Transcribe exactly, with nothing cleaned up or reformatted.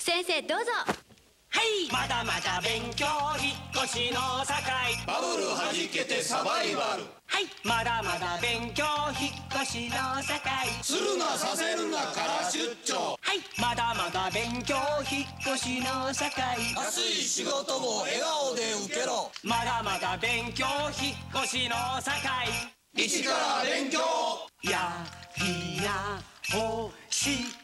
先生どうぞ。 はい、まだまだ勉強引っ越しの境。 バブルはじけてサバイバル。 はい、まだまだ勉強引っ越しの境。 するなさせるなから出張。 はい、まだまだ勉強引っ越しの境。 熱い仕事も笑顔で受けろ。 まだまだ勉強引っ越しの境。 一から勉強。 やりなほし